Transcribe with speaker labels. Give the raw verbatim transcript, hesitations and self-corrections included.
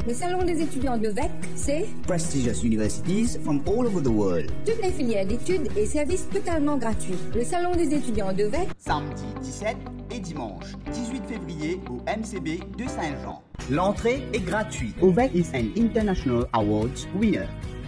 Speaker 1: Le salon des étudiants de O V E C, c'est
Speaker 2: prestigious universities from all over the world.
Speaker 1: Toutes les filières d'études et services totalement gratuits. Le salon des étudiants de O V E C,
Speaker 3: samedi dix-sept et dimanche dix-huit février au M C B de Saint-Jean.
Speaker 2: L'entrée est gratuite. O V E C is an international awards winner.